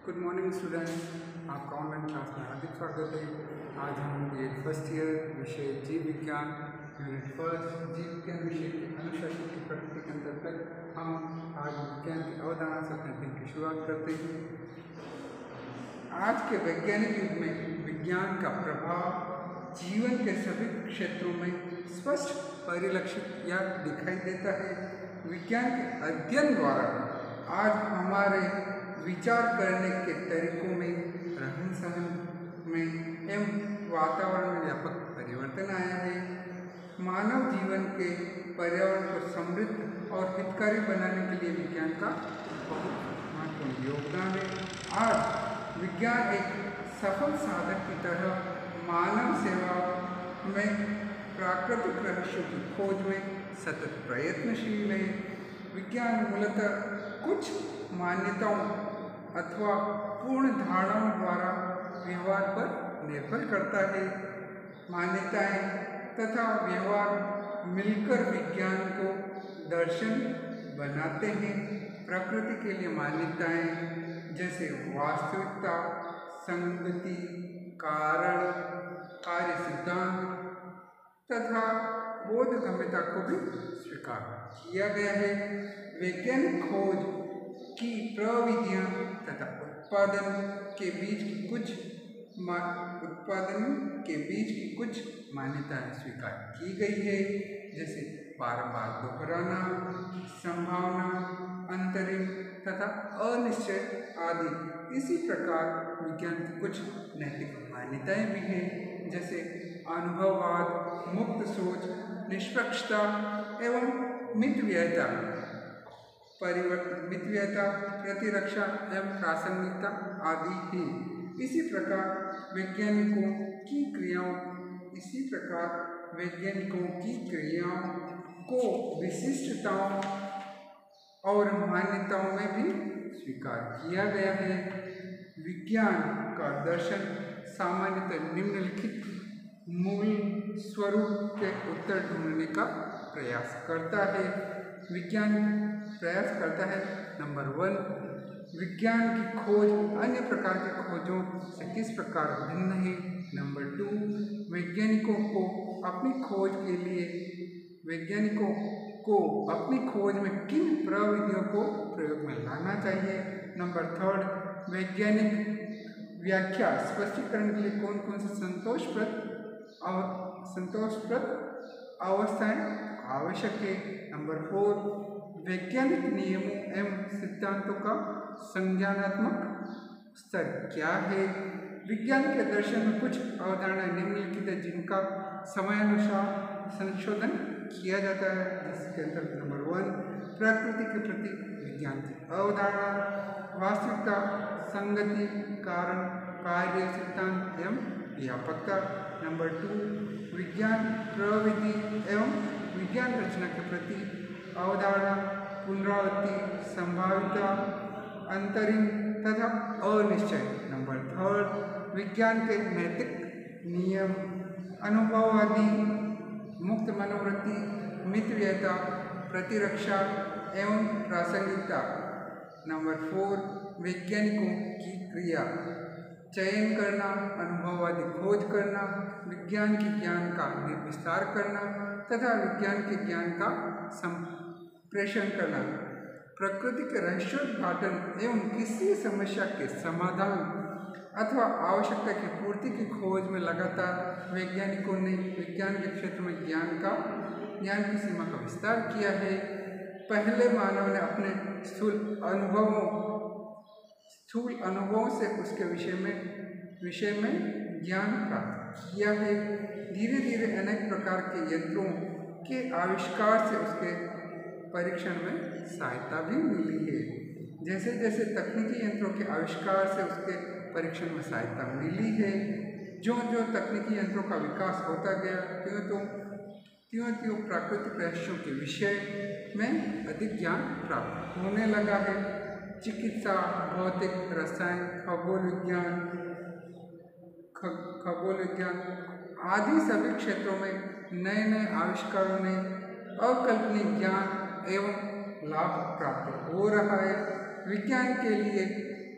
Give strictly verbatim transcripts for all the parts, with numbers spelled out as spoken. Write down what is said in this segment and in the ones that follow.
Good morning students, आपका online class में हार्दिक स्वागत है। आज हम ये फर्स्ट ईयर विषय जीव विज्ञान यूनिट फर्स्ट जीव विज्ञान विषय के अनुशासन की प्रकृति के अंतर्गत हम आज विज्ञान की अवधारणा से अपने दिन की शुरुआत करते हैं। आज के वैज्ञानिक युग में विज्ञान का प्रभाव जीवन के सभी क्षेत्रों में स्पष्ट परिलक्षित या दिखाई देता है। विज्ञान के अध्ययन द्वारा आज हमारे विचार करने के तरीकों में, रहन सहन में एवं वातावरण में व्यापक परिवर्तन आया है। मानव जीवन के पर्यावरण को समृद्ध और हितकारी बनाने के लिए विज्ञान का बहुत महत्वपूर्ण योगदान है। आज विज्ञान एक सफल साधक की तरह मानव सेवा में प्राकृतिक रहस्यों की खोज में सतत प्रयत्नशील है। विज्ञान मूलतः कुछ मान्यताओं अथवा पूर्ण धारणाओं द्वारा व्यवहार पर निर्भर करता है। मान्यताएं तथा व्यवहार मिलकर विज्ञान को दर्शन बनाते हैं। प्रकृति के लिए मान्यताएं जैसे वास्तविकता, संगति, कारण, कार्य सिद्धांत तथा बोधगम्यता को भी स्वीकार किया गया है। वैज्ञानिक खोज की प्रविधियां तथा उत्पादन के बीच की कुछ उत्पादन के बीच की कुछ मान्यताएं स्वीकार की गई है, जैसे बार-बार दोहराना, संभावना, अंतरिम तथा अनिश्चय आदि। इसी प्रकार विज्ञान की कुछ नैतिक मान्यताएं भी हैं, जैसे अनुभववाद, मुक्त सोच, निष्पक्षता एवं मितव्ययता, परिवर्तन मितव्ययता, प्रतिरक्षा एवं प्रासंगिकता आदि ही। इसी प्रकार वैज्ञानिकों की क्रियाओं इसी प्रकार वैज्ञानिकों की क्रियाओं को विशिष्टताओं और मान्यताओं में भी स्वीकार किया गया है। विज्ञान का दर्शन सामान्यतः निम्नलिखित मूल स्वरूप के उत्तर ढूंढने का प्रयास करता है। विज्ञान प्रयास करता है नंबर वन, विज्ञान की खोज अन्य प्रकार की खोजों से किस प्रकार भिन्न है। नंबर टू, वैज्ञानिकों को अपनी खोज के लिए वैज्ञानिकों को अपनी खोज में किन प्रविधियों को प्रयोग में लाना चाहिए। नंबर थर्ड, वैज्ञानिक व्याख्या स्पष्टीकरण के लिए कौन कौन से संतोषप्रद संतोषप्रद अवस्थाएं आवश्यक है। नंबर फोर, वैज्ञानिक नियमों एवं सिद्धांतों का संज्ञानात्मक स्तर क्या है। विज्ञान के दर्शन में कुछ अवधारणाएं निम्नलिखित है जिनका समयानुसार संशोधन किया जाता है, जिसके अंतर्गत नंबर वन, प्रकृति के प्रति विज्ञान की अवधारणा, वास्तविकता, संगति, कारण, कार्य सिद्धांत एवं व्यापकता। नंबर टू, विज्ञान प्रविधि एवं विज्ञान रचना के प्रति अवधारणा, पुनरावृत्ति, संभाव्यता, अंतरिम तथा अनिश्चय। नंबर थर्ड, विज्ञान के नैतिक नियम, अनुभववादी, मुक्त मनोवृत्ति, मितव्ययता, प्रतिरक्षा एवं प्रासंगिकता। नंबर फोर, वैज्ञानिकों की क्रिया, चयन करना, अनुभववादी खोज करना, विज्ञान के ज्ञान का विस्तार करना तथा विज्ञान के ज्ञान का संप्रेषण करना, प्रकृति के रहस्योद्घाटन एवं किसी समस्या के समाधान अथवा आवश्यकता की पूर्ति की खोज में लगातार वैज्ञानिकों ने विज्ञान के क्षेत्र में ज्ञान का ज्ञान की सीमा का विस्तार किया है। पहले मानव ने अपने स्थूल अनुभवों स्थूल अनुभवों से उसके विषय में विषय में ज्ञान प्राप्त किया है। धीरे धीरे अनेक प्रकार के यंत्रों के आविष्कार से उसके परीक्षण में सहायता भी मिली है। जैसे जैसे तकनीकी यंत्रों के आविष्कार से उसके परीक्षण में सहायता मिली है, जो जो तकनीकी यंत्रों का विकास होता गया, त्यों त्यों त्यों त्यों प्राकृतिक रहस्यों के विषय में अधिक ज्ञान प्राप्त होने लगा है। चिकित्सा, भौतिक, रसायन, खगोल विज्ञान खगोल विज्ञान आदि सभी क्षेत्रों में नए नए आविष्कारों ने अकल्पनीय ज्ञान एवं लाभ प्राप्त हो रहा है। विज्ञान के लिए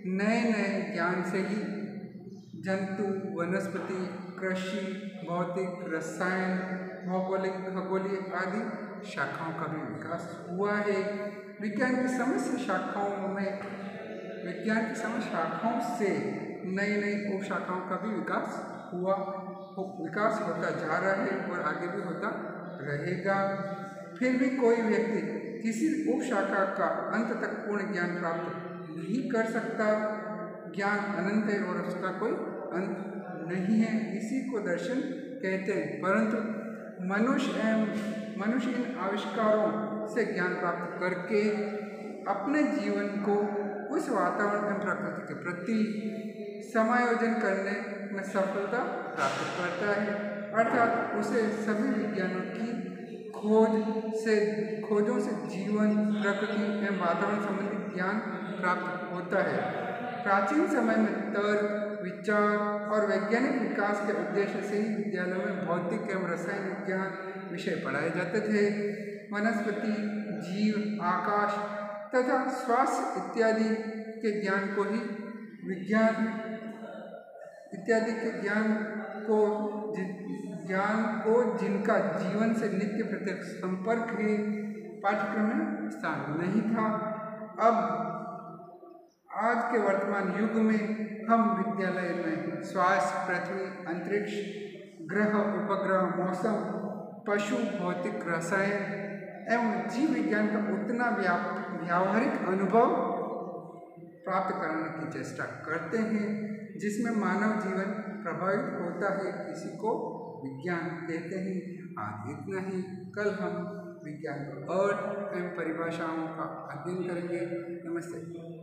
नए नए ज्ञान से ही जंतु, वनस्पति, कृषि, भौतिक, रसायन, भौगोलिक, खगोलीय आदि शाखाओं का भी विकास हुआ है। विज्ञान की समस्त शाखाओं में विज्ञान की समस्त शाखाओं से नई नई उपशाखाओं का भी विकास हुआ विकास होता जा रहा है और आगे भी होता रहेगा। फिर भी कोई व्यक्ति किसी उपशाखा का अंत तक पूर्ण ज्ञान प्राप्त नहीं कर सकता। ज्ञान अनंत है और उसका कोई अंत नहीं है, इसी को दर्शन कहते हैं। परंतु मनुष्य एवं मनुष्य इन आविष्कारों से ज्ञान प्राप्त करके अपने जीवन को उस वातावरण एवं प्रकृति के प्रति समायोजन करने में सफलता प्राप्त करता है, अर्थात उसे सभी विज्ञानों की खोज से खोजों से जीवन, प्रकृति एवं वातावरण संबंधी ज्ञान प्राप्त होता है। प्राचीन समय में तर्क, विचार और वैज्ञानिक विकास के उद्देश्य से ही विद्यालयों में भौतिक एवं रसायन विज्ञान विषय पढ़ाए जाते थे। वनस्पति, जीव, आकाश तथा स्वास्थ्य इत्यादि के ज्ञान को ही विज्ञान इत्यादि के ज्ञान को ज्ञान को जिनका जीवन से नित्य प्रत्यक्ष संपर्क है, पाठ्यक्रम में स्थान नहीं था। अब आज के वर्तमान युग में हम विद्यालय में स्वास्थ्य, पृथ्वी, अंतरिक्ष, ग्रह, उपग्रह, मौसम, पशु, भौतिक, रसायन एवं जीव विज्ञान का उतना व्यावहारिक अनुभव प्राप्त कराने की चेष्टा करते हैं, जिसमें मानव जीवन प्रभावित होता है। इसी को विज्ञान कहते हैं। आज इतना ही। कल हम विज्ञान और एवं परिभाषाओं का अध्ययन करेंगे। नमस्ते।